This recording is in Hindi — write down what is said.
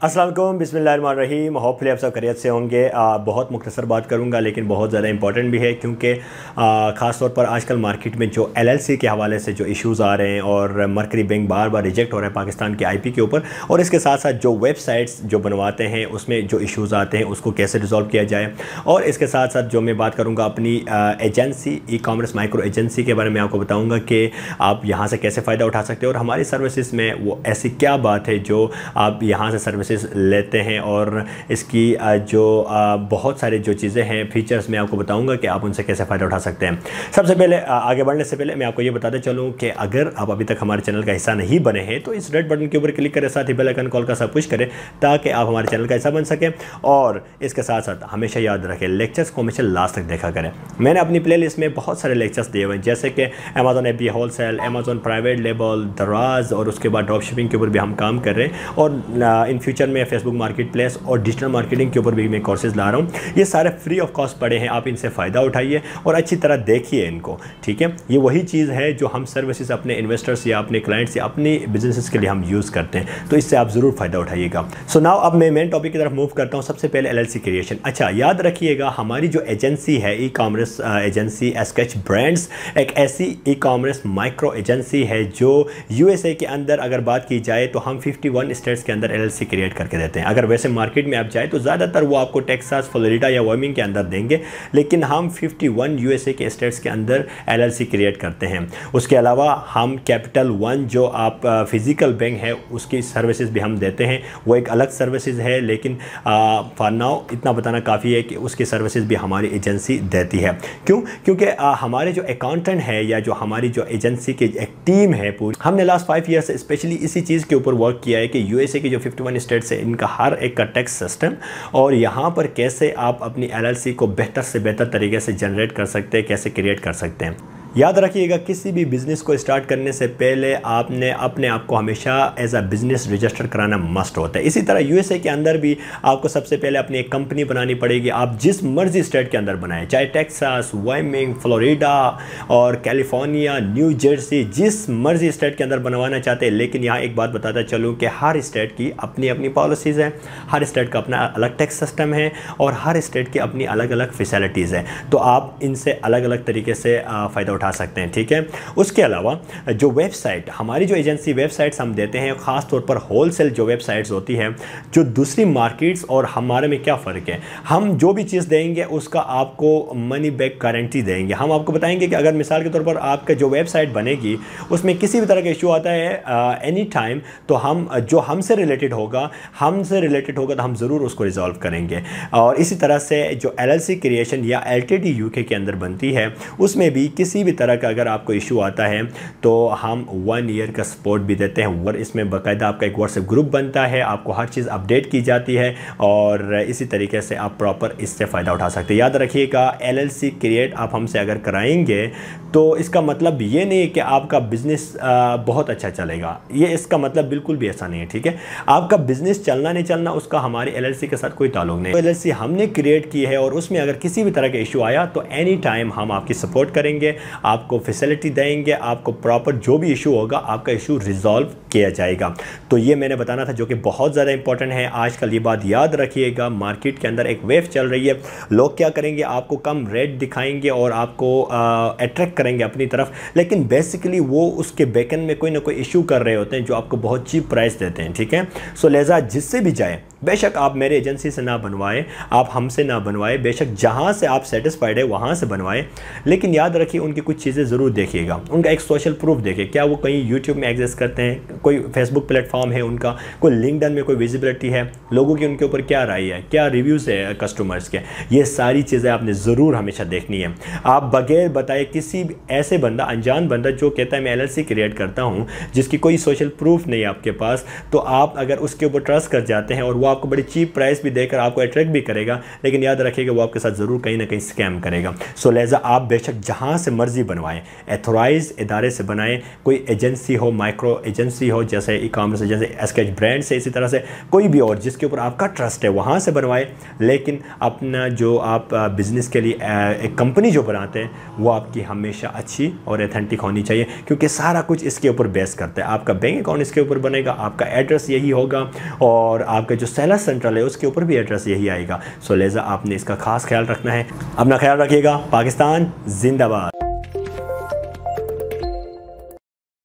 अस्सलाम वालेकुम, बिस्मिल्लाहिर्रहमानिर्रहीम। होपफुली आप सब खैरियत से होंगे। बहुत मुख्तसर बात करूंगा लेकिन बहुत ज़्यादा इंपॉर्टेंट भी है क्योंकि ख़ास तौर पर आजकल मार्केट में जो एलएलसी के हवाले से जो इश्यूज़ आ रहे हैं और मरकरी बैंक बार बार रिजेक्ट हो रहा है पाकिस्तान के आईपी के ऊपर, और इसके साथ साथ जो वेबसाइट्स जो बनवाते हैं उसमें जो इश्यूज़ आते हैं उसको कैसे रिजॉल्व किया जाए। और इसके साथ साथ जो मैं बात करूँगा अपनी agency e commerce micro agency के बारे में आपको बताऊँगा कि आप यहाँ से कैसे फ़ायदा उठा सकते हैं और हमारी सर्विसेज में वो ऐसी क्या बात है जो आप यहाँ से सर्विसेज लेते हैं और इसकी जो बहुत सारी जो चीज़ें हैं फीचर्स मैं आपको बताऊंगा कि आप उनसे कैसे फ़ायदा उठा सकते हैं। सबसे पहले आगे बढ़ने से पहले मैं आपको ये बताते चलूँ कि अगर आप अभी तक हमारे चैनल का हिस्सा नहीं बने हैं तो इस रेड बटन के ऊपर क्लिक करें, साथ ही बेल आइकन कॉल का सब पुश करें ताकि आप हमारे चैनल का हिस्सा बन सकें। और इसके साथ साथ हमेशा याद रखें लेक्चर्स को हमेशा लास्ट तक देखा करें। मैंने अपनी प्लेलिस्ट में बहुत सारे लेक्चर्स दिए हुए हैं जैसे कि Amazon AP wholesale, Amazon private label, Daraz और उसके बाद ड्रॉप शिपिंग के ऊपर भी हम काम कर रहे हैं और इन फ्यूचर में फेसबुक मार्केट प्लेस और डिजिटल मार्केटिंग के ऊपर भी मैं कोर्सेज ला रहा हूँ। ये सारे फ्री ऑफ कॉस्ट पड़े हैं, आप इनसे फ़ायदा उठाइए और अच्छी तरह देखिए इनको, ठीक है। ये वही चीज़ है जो हम सर्विसेज अपने इन्वेस्टर्स या अपने क्लाइंट्स या अपनी बिजनेसेस के लिए हम यूज़ करते हैं, तो इससे आप ज़रूर फ़ायदा उठाइएगा। सो नाउ अब मैं मेन टॉपिक की तरफ मूव करता हूँ। सबसे पहले एलएलसी क्रिएशन। अच्छा, याद रखिएगा हमारी जो एजेंसी है ई कॉमर्स एजेंसी एस्केच ब्रांड्स, एक ऐसी ई कॉमर्स माइक्रो एजेंसी है जो यूएसए के अंदर अगर बात की जाए तो हम 51 स्टेट्स के अंदर एलएलसी क्रिएट करके देते हैं। अगर वैसे मार्केट में आप जाए तो ज़्यादातर वो आपको टेक्सास, फ्लोरिडा या वायमिंग के अंदर देंगे, लेकिन हम 51 यूएसए के स्टेट्स के अंदर एलएलसी क्रिएट करते हैं। उसके अलावा हम कैपिटल वन जो आप फिज़िकल बैंक है उसकी सर्विसेज भी हम देते हैं, वो एक अलग सर्विसेज है, लेकिन फॉर नाउ इतना बताना काफ़ी है कि उसकी सर्विसेज भी हमारी एजेंसी देती है। क्यों? क्योंकि हमारे जो अकाउंटेंट है या जो हमारी जो एजेंसी की एक टीम है पूरी, हमने लास्ट 5 ईयर से स्पेशली इसी चीज़ के ऊपर वर्क किया है कि यूएसए की जो 51 स्टेट्स है इनका हर एक का टैक्स सिस्टम और यहाँ पर कैसे आप अपनी एलएलसी को बेहतर से बेहतर तरीके से जनरेट कर सकते हैं, कैसे क्रिएट कर सकते हैं। याद रखिएगा किसी भी बिज़नेस को स्टार्ट करने से पहले आपने अपने आप को हमेशा एज अ बिज़नेस रजिस्टर कराना मस्ट होता है। इसी तरह यूएसए के अंदर भी आपको सबसे पहले अपनी एक कंपनी बनानी पड़ेगी। आप जिस मर्जी स्टेट के अंदर बनाएं, चाहे टेक्सास, वायमिंग, फ्लोरिडा और कैलिफोर्निया, न्यू जर्सी, जिस मर्जी स्टेट के अंदर बनवाना चाहते हैं। लेकिन यहाँ एक बात बताता चलूँ कि हर स्टेट की अपनी अपनी पॉलिसीज़ हैं, हर स्टेट का अपना अलग टैक्स सिस्टम है और हर स्टेट की अपनी अलग अलग फैसिलिटीज़ हैं, तो आप इनसे अलग अलग तरीके से फ़ायदा उठा सकते हैं, ठीक है। उसके अलावा जो वेबसाइट, हमारी जो एजेंसी वेबसाइट्स हम देते हैं, ख़ास तौर पर होलसेल जो वेबसाइट्स होती है, जो दूसरी मार्केट्स और हमारे में क्या फ़र्क है, हम जो भी चीज़ देंगे उसका आपको मनी बैक गारंटी देंगे। हम आपको बताएंगे कि अगर मिसाल के तौर पर आपका जो वेबसाइट बनेगी उसमें किसी भी तरह का इशू आता है एनी टाइम, तो हम जो हमसे रिलेटेड होगा तो हम ज़रूर उसको रिजॉल्व करेंगे। और इसी तरह से जो एलएलसी क्रिएशन या एलटीडी यूके के अंदर बनती है उसमें भी किसी भी तरह का अगर आपको इशू आता है तो हम 1 ईयर का सपोर्ट भी देते हैं और इसमें बाकायदा आपका एक व्हाट्सएप ग्रुप बनता है, आपको हर चीज़ अपडेट की जाती है और इसी तरीके से आप प्रॉपर इससे फ़ायदा उठा सकते हैं। याद रखिएगा एलएलसी क्रिएट आप हमसे अगर कराएंगे तो इसका मतलब ये नहीं है कि आपका बिज़नेस बहुत अच्छा चलेगा, ये इसका मतलब बिल्कुल भी ऐसा नहीं है, ठीक है। आपका बिज़नेस चलना नहीं चलना उसका हमारी एलएलसी के साथ कोई ताल्लुक नहीं। तो एलएलसी हमने क्रिएट की है और उसमें अगर किसी भी तरह का इशू आया तो एनी टाइम हम आपकी सपोर्ट करेंगे, आपको फैसिलिटी देंगे, आपको प्रॉपर जो भी इशू होगा आपका इशू रिजॉल्व किया जाएगा। तो ये मैंने बताना था जो कि बहुत ज़्यादा इंपॉर्टेंट है आजकल। ये बात याद रखिएगा, मार्केट के अंदर एक वेव चल रही है, लोग क्या करेंगे आपको कम रेट दिखाएंगे और आपको अट्रैक्ट करेंगे अपनी तरफ, लेकिन बेसिकली वो उसके बैकएंड में कोई ना कोई इशू कर रहे होते हैं जो आपको बहुत चीप प्राइस देते हैं, ठीक है। सो लिहाजा जिससे भी जाए, बेशक आप मेरे एजेंसी से ना बनवाएं, आप हमसे ना बनवाएं, बेशक जहां से आप सेटिस्फाइड है वहां से बनवाएं, लेकिन याद रखिए उनकी कुछ चीज़ें ज़रूर देखिएगा, उनका एक सोशल प्रूफ देखिए, क्या वो कहीं यूट्यूब में एग्जिस्ट करते हैं, कोई फेसबुक प्लेटफॉर्म है उनका, कोई लिंक्डइन में कोई विजिबिलिटी है, लोगों की उनके ऊपर क्या राय है, क्या रिव्यूज़ है कस्टमर्स के, ये सारी चीज़ें आपने ज़रूर हमेशा देखनी है। आप बगैर बताए किसी ऐसे बंदा, अनजान बंदा जो कहता है मैं एलएलसी क्रिएट करता हूँ, जिसकी कोई सोशल प्रूफ नहीं है आपके पास, तो आप अगर उसके ऊपर ट्रस्ट कर जाते हैं और वो आपको बड़ी चीप प्राइस भी देकर आपको अट्रैक्ट भी करेगा, लेकिन याद रखिएगा वो आपके साथ ज़रूर कहीं ना कहीं स्कैम करेगा। सो लिहाजा आप बेशक जहाँ से मर्जी बनवाएं, एथोराइज इदारे से बनाएं, कोई एजेंसी हो, माइक्रो एजेंसी हो, जैसे ई कॉमर्स से, जैसे एसकेच ब्रांड से, इसी तरह से कोई भी और जिसके ऊपर आपका ट्रस्ट है वहाँ से बनवाए। लेकिन अपना जो आप बिज़नेस के लिए एक कंपनी जो बनाते हैं वो आपकी हमेशा अच्छी और एथेंटिक होनी चाहिए, क्योंकि सारा कुछ इसके ऊपर बेस करता है। आपका बैंक अकाउंट इसके ऊपर बनेगा, आपका एड्रेस यही होगा और आपका जो सेलर सेंट्रल है उसके ऊपर भी एड्रेस यही आएगा। सो लिहाजा आपने इसका खास ख्याल रखना है। अपना ख्याल रखिएगा। पाकिस्तान जिंदाबाद।